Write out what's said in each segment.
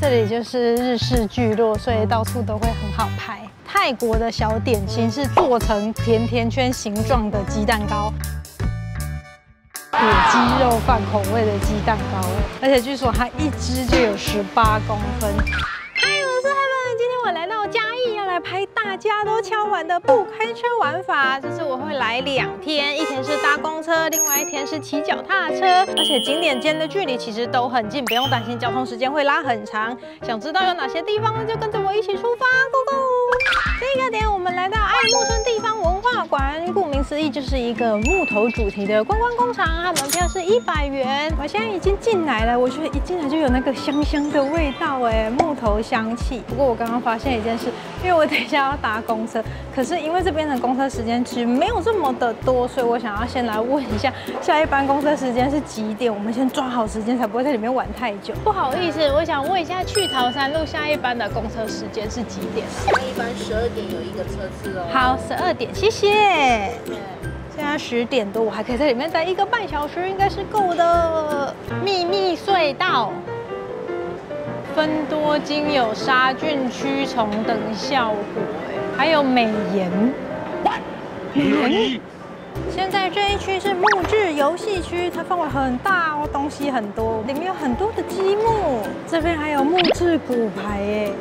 这里就是日式聚落，所以到处都会很好拍。泰国的小点心是做成甜甜圈形状的鸡蛋糕。 有鸡肉饭口味的鸡蛋糕，而且据说它一只就有18公分。嗨，我是Heaven，今天我来到嘉义，要来拍大家都敲碗的不开车玩法。就是我会来2天，一天是搭公车，另外1天是骑脚踏车，而且景点间的距离其实都很近，不用担心交通时间会拉很长。想知道有哪些地方，就跟着我一起出发 ，Go Go！ 第一个点，我们来到爱木村地方文化馆，顾名思义就是一个木头主题的观光工厂，它门票是100元。我现在已经进来了，我觉得一进来就有那个香香的味道，木头香气。不过我刚刚发现一件事，因为我等一下要搭公车，可是因为这边的公车时间其实没有这么的多，所以我想要先来问一下下一班公车时间是几点，我们先抓好时间，才不会在里面玩太久。不好意思，我想问一下去桃山路下一班的公车时间是几点？ 下一班12点有一个车次哦。 好，12点，谢谢。现在10点多，我还可以在里面待1个半小时，应该是够的。秘密隧道，芬多精有杀菌驱虫等效果，还有美颜。美颜。现在这一区是木质游戏区，它范围很大哦，东西很多，里面有很多的积木。这边还有木质骨牌耶。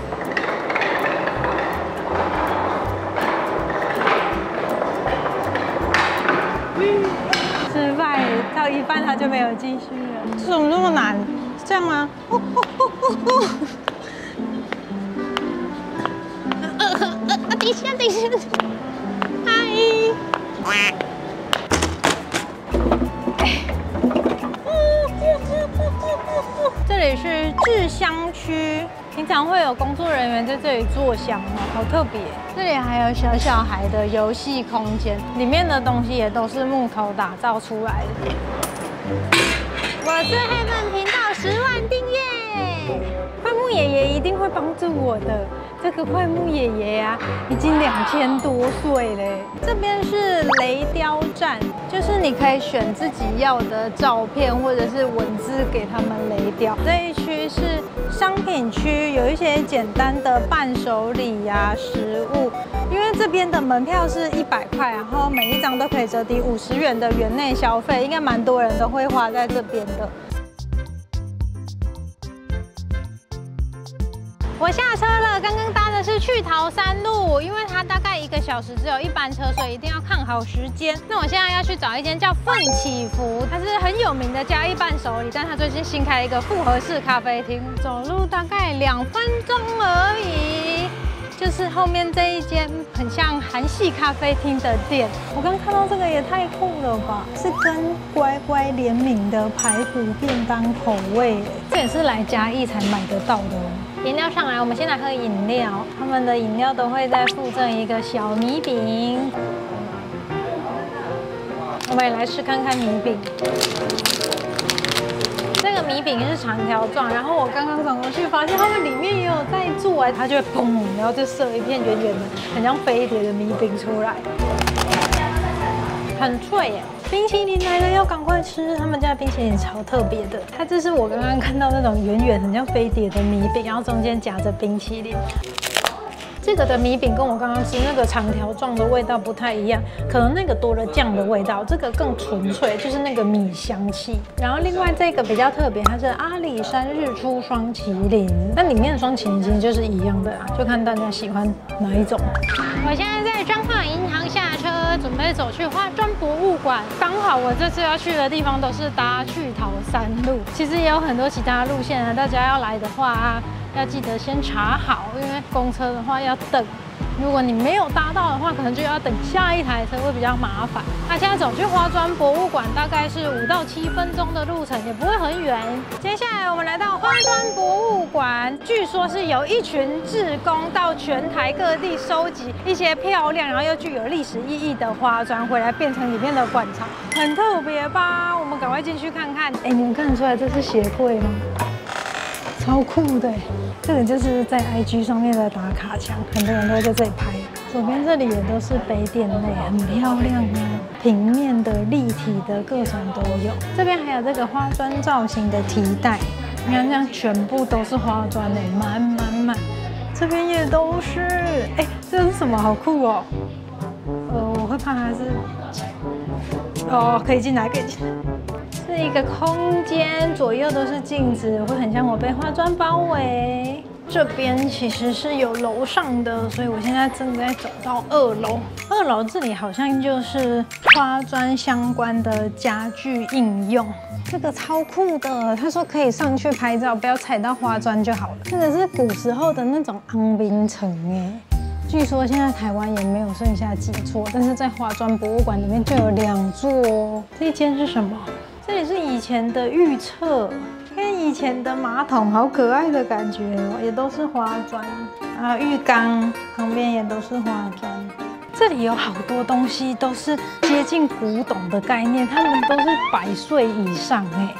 失败到一半，它就没有继续了。这怎么那么难？是这样吗？等一下，等一下，嗨！这里是制香区。 平常会有工作人员在这里做香哦，好特别。这里还有小小孩的游戏空间，里面的东西也都是木头打造出来的。我是Heaven频道10万订阅，快木爷爷一定会帮助我的。这个快木爷爷啊，已经2000多岁嘞。这边是雷雕站，就是你可以选自己要的照片或者是文字给他们雷雕。这一区是 商品区，有一些简单的伴手礼呀、食物。因为这边的门票是100块，然后每一张都可以折抵50元的园内消费，应该蛮多人都会花在这边的。我下车了，刚刚搭的是去桃山路，因为它大概1个小时只有1班车，所以一定要看好时间。那我现在要去找一间叫奋起福，它是很有名的嘉义伴手礼，但它最近新开了一个复合式咖啡厅，走路大概2分钟而已。就是后面这一间很像韩系咖啡厅的店。我刚看到这个也太酷了吧！是跟乖乖联名的排骨便当口味，这也是来嘉义才买得到的哦。 饮料上来，我们先来喝饮料。他们的饮料都会再附赠一个小米饼。我们也来吃看看米饼。这个米饼是长条状，然后我刚刚转过去发现他们里面也有在做，它就会砰，然后就射一片圆圆的，很像飞碟的米饼出来，很脆耶。 冰淇淋来了，要赶快吃！他们家的冰淇淋超特别的，它这是我刚刚看到那种圆圆很像飞碟的米饼，然后中间夹着冰淇淋。这个的米饼跟我刚刚吃那个长条状的味道不太一样，可能那个多了酱的味道，这个更纯粹，就是那个米香气。然后另外这个比较特别，它是阿里山日出双麒麟，那里面的双麒麟其实就是一样的啊，就看大家喜欢哪一种。我现在在彰化银行下车，准备走去花砖博物馆。刚好我这次要去的地方都是搭去桃山路，其实也有很多其他路线啊，大家要来的话啊，要记得先查好，因为公车的话要等。如果你没有搭到的话，可能就要等下一台车，会比较麻烦。那现在走去花砖博物馆，大概是5到7分钟的路程，也不会很远。接下来我们来到花砖博物馆，据说是有一群志工到全台各地收集一些漂亮，然后又具有历史意义的花砖，回来变成里面的馆藏，很特别吧？我们赶快进去看看。哎，你们看得出来这是鞋柜吗？超酷的，这个就是在 IG 上面的打卡墙，很多人都会在这里拍。左边这里也都是杯垫类，很漂亮啊，平面的、立体的各种都有。这边还有这个花砖造型的提袋， 你看这样全部都是花砖诶，满满满。这边也都是，哎，这是什么？好酷哦！我会怕它是，哦，可以进来，可以进来。是一个空间，左右都是镜子，会很像我被花砖包围。这边其实是有楼上的，所以我现在正在走到2楼。2楼这里好像就是花砖相关的家具应用。这个超酷的，他说可以上去拍照，不要踩到花砖就好了。这个是古时候的那种昂冰城哎，据说现在台湾也没有剩下几座，但是在花砖博物馆里面就有2座哦。这一间是什么？这里是以前的浴厕，跟以前的马桶，好可爱的感觉哦，也都是花砖。然后浴缸旁边也都是花砖。这里有好多东西都是接近古董的概念，它们都是100岁以上哎。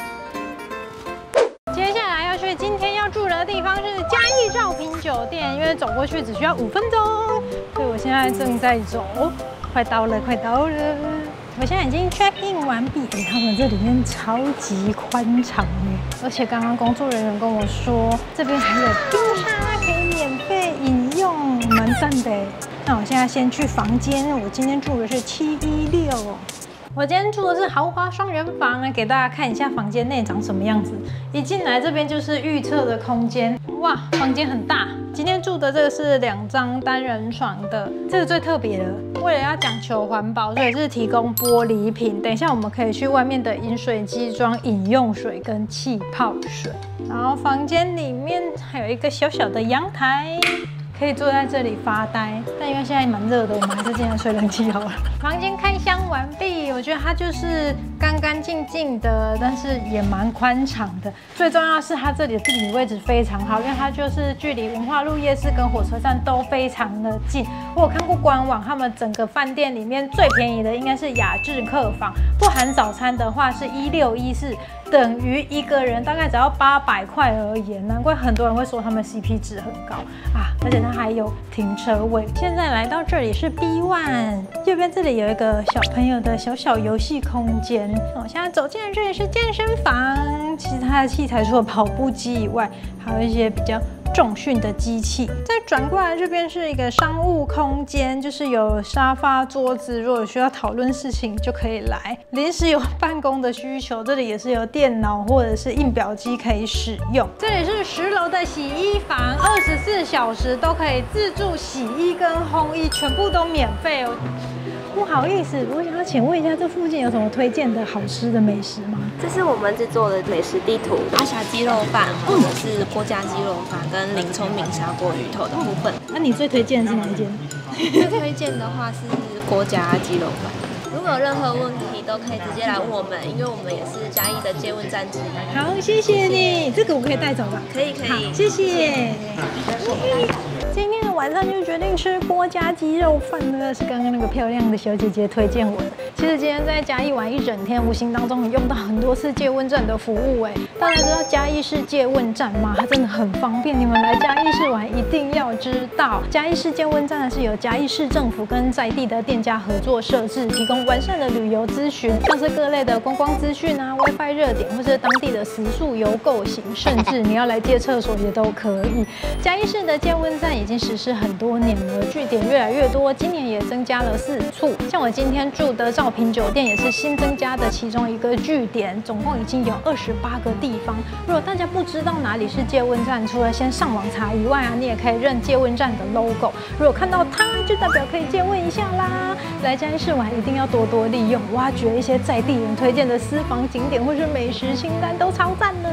接下来要去今天要住的地方是嘉义兆平酒店，因为走过去只需要5分钟，所以我现在正在走，快到了，快到了。我现在已经 check in 完毕，他们这里面超级宽敞哎，而且刚刚工作人员跟我说，这边还有冰沙可以免费饮用，蛮赞的哎。那我现在先去房间，我今天住的是716。我今天住的是豪华双人房，来给大家看一下房间内长什么样子。一进来这边就是预测的空间，哇，房间很大。今天住的这个是2张单人床的，这个最特别的。为了要讲求环保，所以是提供玻璃瓶。等一下我们可以去外面的饮水机装饮用水跟气泡水。然后房间里面还有一个小小的阳台。可以坐在这里发呆，但因为现在蛮热的，我们还是进来吹冷气好了。房间开箱完毕，我觉得它就是干干净净的，但是也蛮宽敞的。最重要的是它这里的地理位置非常好，因为它就是距离文化路夜市跟火车站都非常的近。我有看过官网，他们整个饭店里面最便宜的应该是雅致客房，不含早餐的话是1614，等于一个人大概只要800块而已，难怪很多人会说他们 CP 值很高啊！而且它还有停车位。现在来到这里是 B1， 右边这里有一个小朋友的小小游戏空间。我现在走进来，这里是健身房，其实它的器材除了跑步机以外，还有一些比较重训的机器。再转过来这边是一个商务空间，就是有沙发、桌子，如果需要讨论事情就可以来。临时有办公的需求，这里也是有电脑或者是印表机可以使用。这里是10楼的洗衣房，24小时都可以自助洗衣跟烘衣，全部都免费哦。不好意思，我想要请问一下，这附近有什么推荐的好吃的美食吗？ 这是我们制作的美食地图，阿霞鸡肉饭，或者是郭家鸡肉饭跟林聪明砂锅鱼头的部分。 那你最推荐的是哪一间？ 最推荐的话是郭家鸡肉饭。如果有任何问题，都可以直接来问我们，因为我们也是嘉义的接问站之一。 好，谢谢你，这个我可以带走吧？ 可以，可以， 谢谢。今天的晚上就决定吃郭家鸡肉饭了，是刚刚那个漂亮的小姐姐推荐我的。其实今天在嘉义玩一整天，无形当中用到很多次借问站的服务哎。大家知道嘉义市借问站吗？它真的很方便，你们来嘉义市玩一定要知道。嘉义市借问站是由嘉义市政府跟在地的店家合作设置，提供完善的旅游咨询，像是各类的观光资讯啊、WiFi 热点，或是当地的食宿游购行，甚至你要来借厕所也都可以。嘉义市的借问站已经实施很多年了，据点越来越多，今年也增加了4处。像我今天住的兆平酒店也是新增加的其中一个据点，总共已经有28个地方。如果大家不知道哪里是借问站，除了先上网查以外啊，你也可以认借问站的 logo。如果看到它，就代表可以借问一下啦。来嘉义市玩一定要多多利用，挖掘一些在地人推荐的私房景点或是美食清单，都超赞的。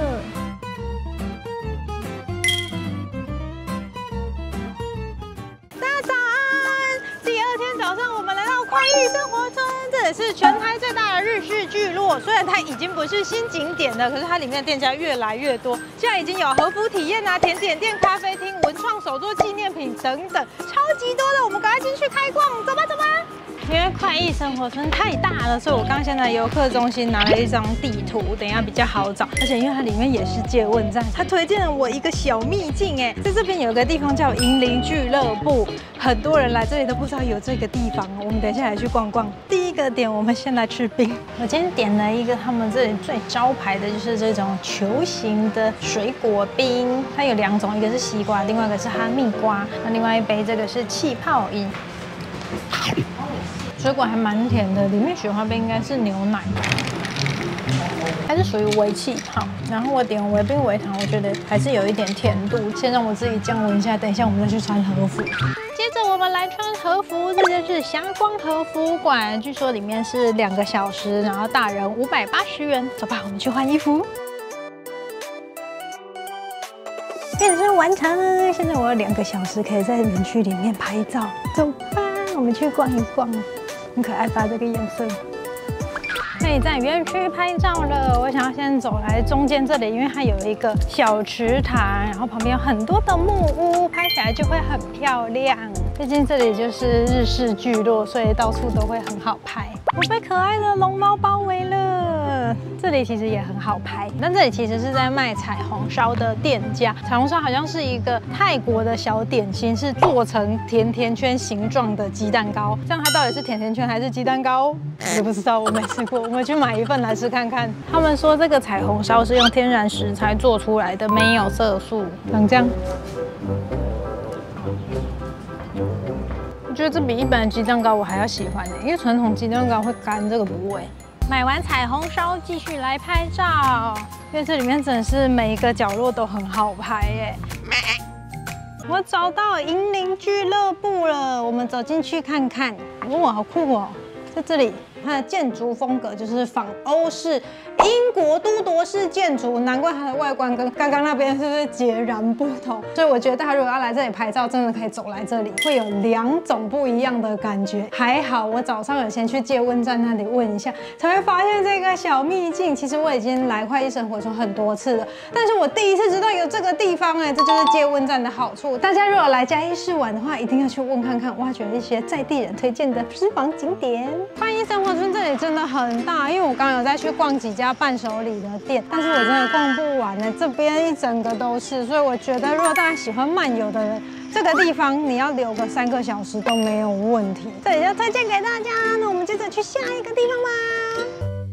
快意生活村，这也是全台最大的日式聚落。虽然它已经不是新景点了，可是它里面的店家越来越多。现在已经有和服体验啊、甜点店、咖啡厅、文创手作纪念品等等，超级多的。我们赶快进去开逛，走吧，走吧。因为快意生活村太大了，所以我刚现在游客中心拿了一张地图，等一下比较好找。而且因为它里面也是借问站，他推荐了我一个小秘境哎，在这边有个地方叫银铃俱乐部，很多人来这里都不知道有这个地方，我们等一下来去逛逛。第一个点，我们先来吃冰。我今天点了一个他们这里最招牌的，就是这种球形的水果冰，它有2种，一个是西瓜，另外一个是哈密瓜。那另外一杯这个是气泡饮，水果还蛮甜的，里面雪花冰应该是牛奶。还是属于微气泡，然后我点微冰微糖，我觉得还是有一点甜度。先让我自己降温一下，等一下我们再去穿和服。接着我们来穿和服，这就是霞光和服馆，据说里面是2个小时，然后大人580元。走吧，我们去换衣服。变身完成，现在我有2个小时可以在园区里面拍照。走吧，我们去逛一逛，很可爱吧？这个颜色。可以在园区拍照了。我想要先走来中间这里，因为它有一个小池塘，然后旁边有很多的木屋，拍起来就会很漂亮。毕竟这里就是日式聚落，所以到处都会很好拍。我被可爱的龙猫包围了。这里其实也很好拍，但这里其实是在卖彩虹烧的店家。彩虹烧好像是一个泰国的小点心，是做成甜甜圈形状的鸡蛋糕。这样它到底是甜甜圈还是鸡蛋糕？我不知道，我没吃过。我们去买一份来吃看看。他们说这个彩虹烧是用天然食材做出来的，没有色素。长这样。我觉得这比一般的鸡蛋糕我还要喜欢因为传统鸡蛋糕会干，这个不会。买完彩虹烧，继续来拍照，因为这里面真的是每一个角落都很好拍耶。我找到银铃俱乐部了，我们走进去看看。哇，好酷哦！在这里，它的建筑风格就是仿欧式英国都铎式建筑，难怪它的外观跟刚刚那边是不是截然不同？所以我觉得大家如果要来这里拍照，真的可以走来这里，会有2种不一样的感觉。还好我早上有先去借问站那里问一下，才会发现这个小秘境。其实我已经来快意生活圈很多次了，但是我第一次知道有这个地方这就是借问站的好处。大家如果来嘉义市玩的话，一定要去问看看，挖掘一些在地人推荐的私房景点。快意生活圈这里真的很大，因为我刚刚有再去逛几家伴手礼的店，但是我真的逛不完这边一整个都是，所以我觉得如果大家喜欢漫游的人，这个地方你要留个3个小时都没有问题。这里就推荐给大家，那我们接着去下一个地方吧。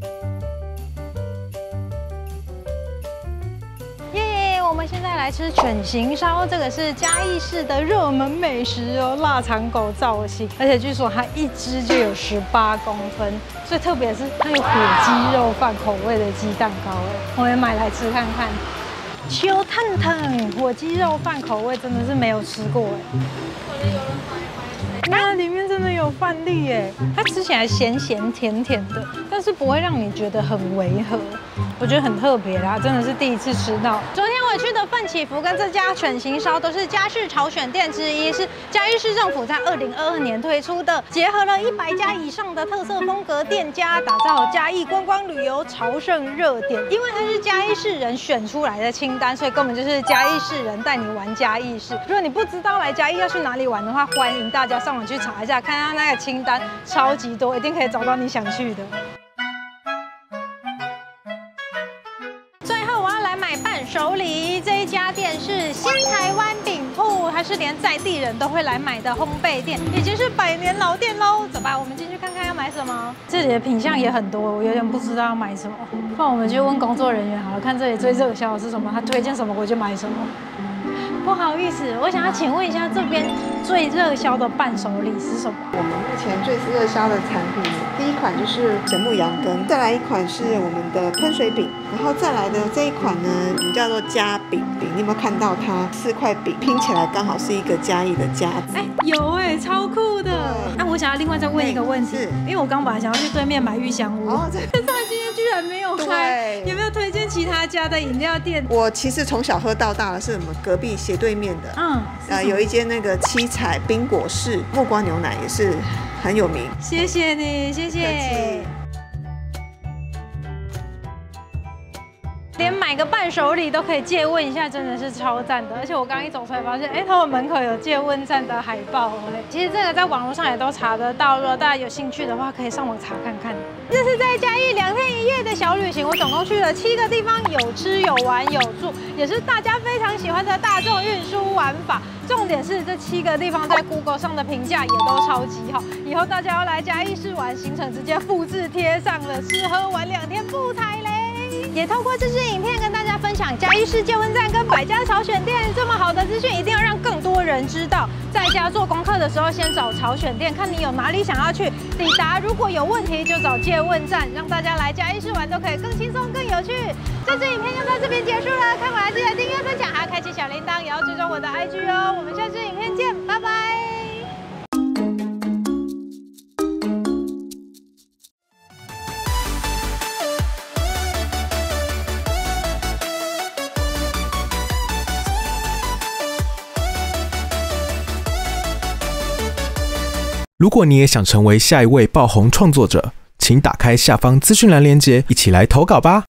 我们现在来吃犬形烧，这个是嘉义市的热门美食哦，腊肠狗造型，而且据说它1只就有18公分，最特别的是它有火鸡肉饭口味的鸡蛋糕我也买来吃看看。秋探探火鸡肉饭口味真的是没有吃过那里面真的有饭粒它吃起来咸咸甜甜的，但是不会让你觉得很违和，我觉得很特别啦，真的是第一次吃到。昨天我去的奋起福跟这家犬形烧都是嘉市潮选店之一，是嘉义市政府在2022年推出的，结合了100家以上的特色风格店家，打造嘉义观光旅游朝圣热点。因为它是嘉义市人选出来的清单，所以根本就是嘉义市人带你玩嘉义市。如果你不知道来嘉义要去哪里玩的话，欢迎大家上网去查一下，看看那个清单超级多，一定可以找到你想去的。最后我要来买伴手礼，这一家店是新台湾饼铺，它是连在地人都会来买的烘焙店，已经是100年老店喽。走吧，我们进去看看要买什么。这里的品项也很多，我有点不知道要买什么。不然我们去问工作人员好了，看这里最热销的是什么，他推荐什么我就买什么。不好意思，我想要请问一下，这边最热销的伴手礼是什么？ 我们目前最热销的产品，第一款就是神木羊羹，再来一款是我们的喷水饼，然后再来的这一款呢，我们叫做嘉饼饼。你有没有看到它4块饼拼起来刚好是一个嘉义的嘉字？ 有超酷的。那我想要另外再问一个问题，因为我刚本来想要去对面买玉香屋，但是他们今天居然没有开，有没有推荐其他家的饮料店？ 我其实从小喝到大的是我们隔壁斜对面的，有一间那个七彩冰果室木瓜牛奶也是很有名。 谢谢你，谢谢。连买个伴手礼都可以借问一下，真的是超赞的。而且我刚刚一走出来发现，他们门口有借问站的海报其实这个在网络上也都查得到，如果大家有兴趣的话，可以上网查看看。这是次在嘉义2天1夜的小旅行，我总共去了7个地方，有吃有玩有住，也是大家非常喜欢的大众运输玩法。重点是这7个地方在 Google 上的评价也都超级好，以后大家要来嘉义市玩，行程直接复制贴上了，吃喝玩2天不踩雷。也透过这支影片跟大家分享嘉义市介问站跟百家草选店这么好的资讯，一定要让更多人知道。在家做功课的时候，先找草选店，看你有哪里想要去，抵达如果有问题就找介问站，让大家来嘉义市玩都可以更轻松更有趣。这支影片就到这边结束了，看完记得订阅分享，还要开启小铃铛，也要追踪我的 IG 哦。我们下支影片见，拜拜。 如果你也想成为下一位爆红创作者，请打开下方资讯栏连结，一起来投稿吧。